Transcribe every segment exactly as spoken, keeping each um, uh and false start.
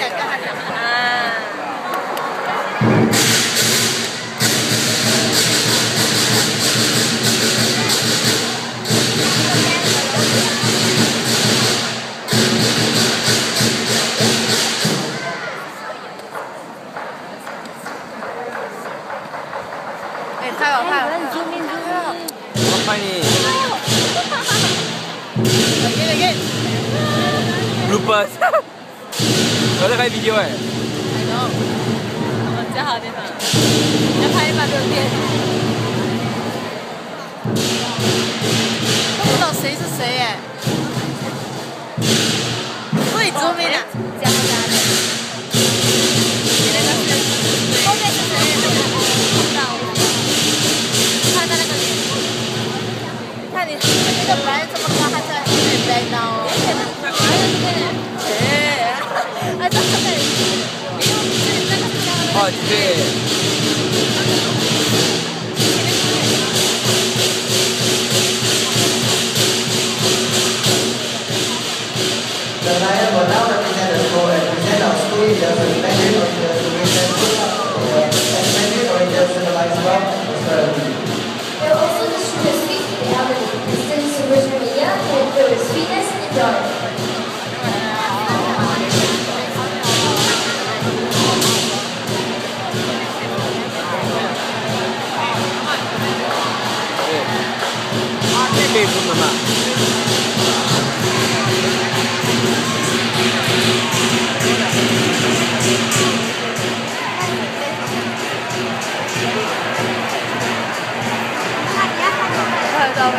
哎，太好看了！救命！救命！ 我拍你。 给给给 ！Bloopers。我在拍 video 哎。 I know。我加好点了。要拍一百六遍。不知道谁是谁哎。所以救命啊！加好加的。后面是谁？看他那个脸。看你那个白这么高，还在在闹。哎，啊，这个。 哦，对。 The Lion will now represent the school and present our school leaders with Mandarin Rangers to represent and Mandarin Rangers symbolize wealth and prosperity. They will also distribute sweets to the elderly, instance to Virgin Media, and fill with sweetness and joy. Hey, 可以不能吗？ 拍得到没？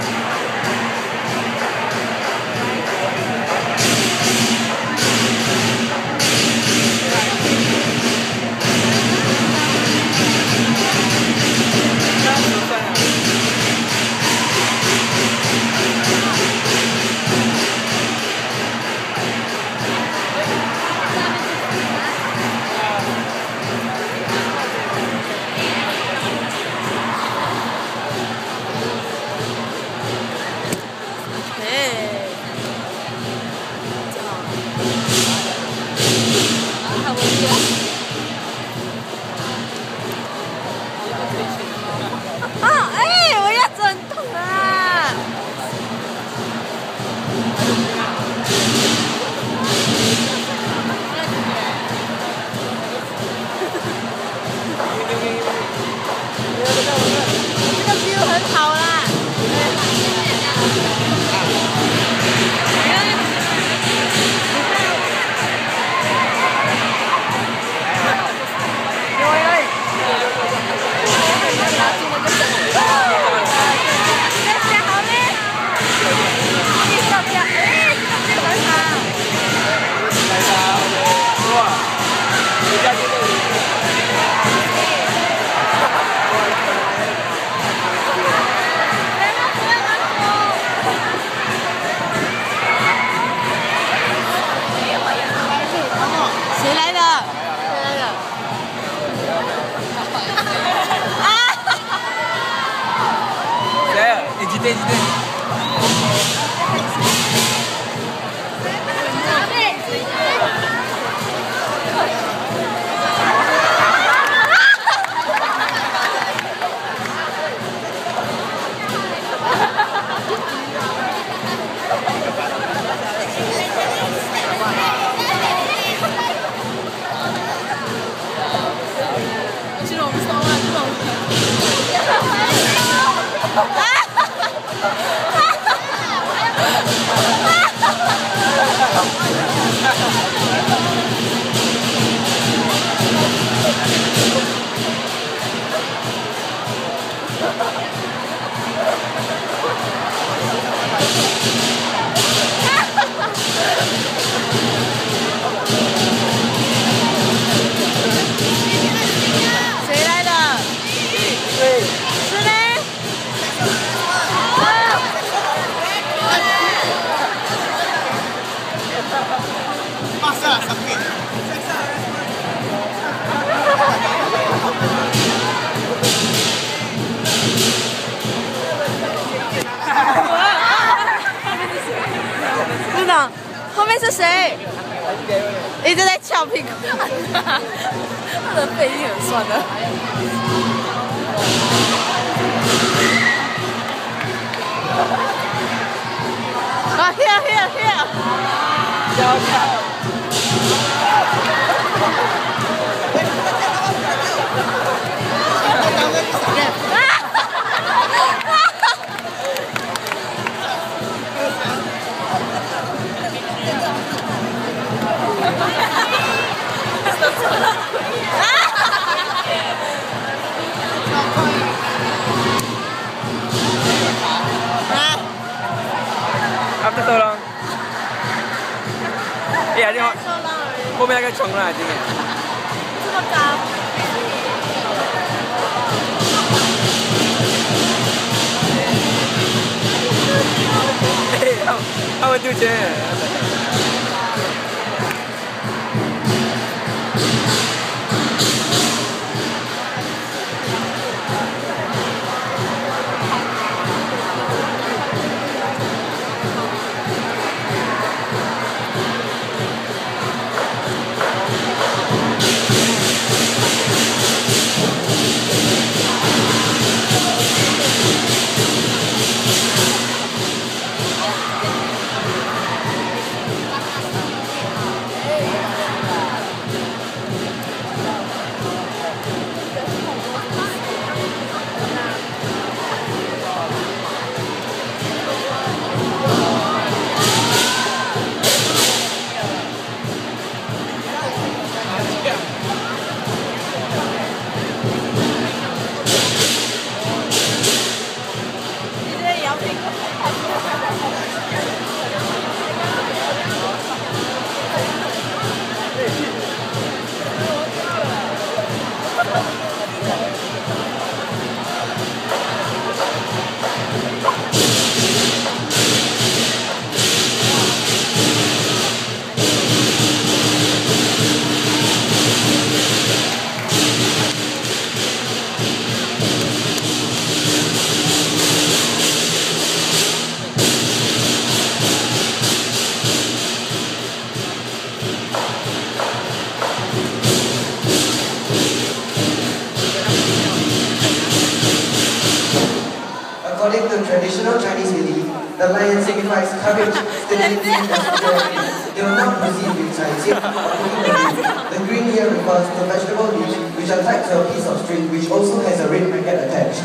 啊！哎，我要整痛啊！这个 view 很好啦。谁来的？谁来的？啊！ 谁？你几点？几点？ 这种骚啊，这种。啊！谁来的？是嘞。 Masa sakit. 部长，后面是谁？ 一直在翘屁股，他的背已经很酸了。啊 ，here here here， 跳跳。After so long. 哎呀，这后面那个冲了，今天。 这么高。 嘿，他他们丢钱。 According to traditional Chinese belief, the lion signifies courage, stability, and security. They will not proceed with sightseeing or cooking the meat. The green here refers to vegetable leaves, which are tied to a piece of string, which also has a red magnet attached.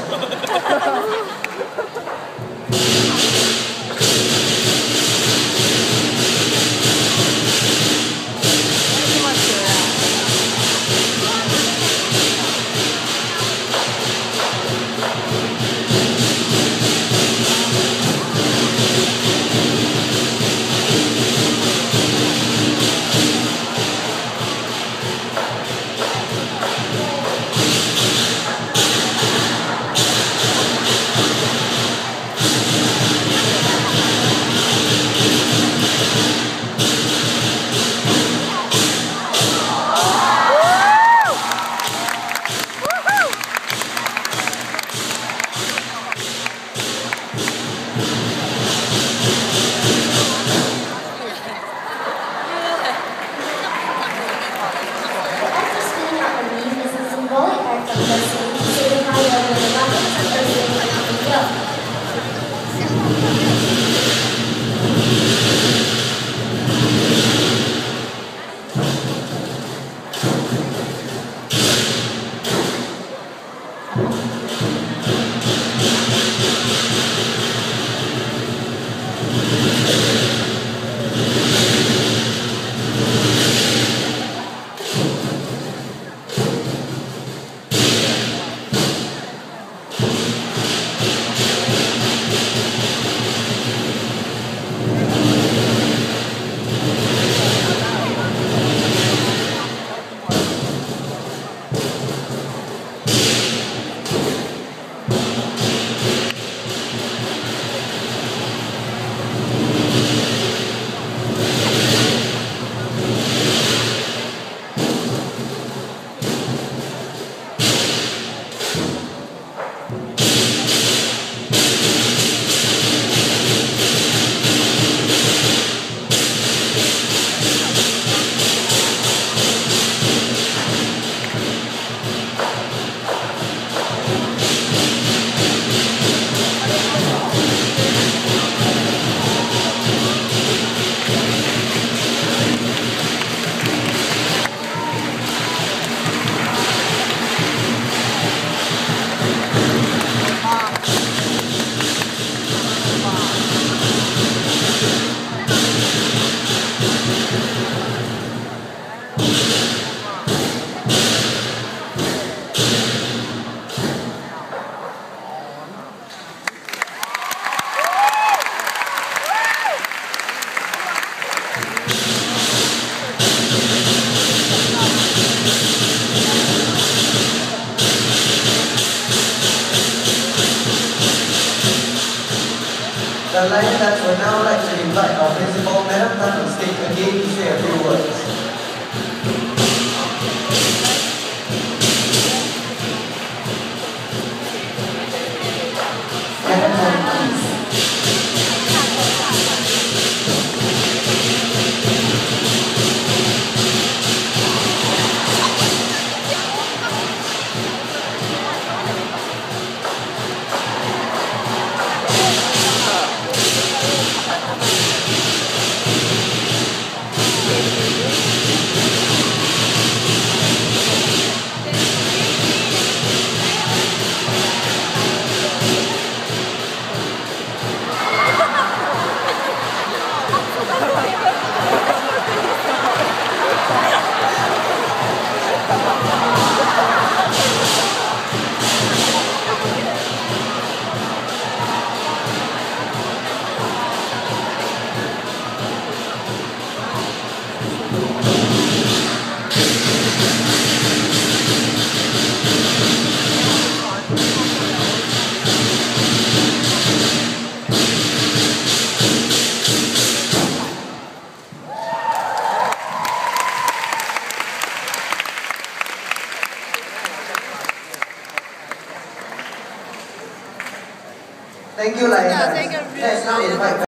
The Lion Dance would now like to invite our principal, Madam Tan, on stage again to say a few words. Madam Tan, please. Thank you, Lion Yeah, Dance. thank you. Let's now invite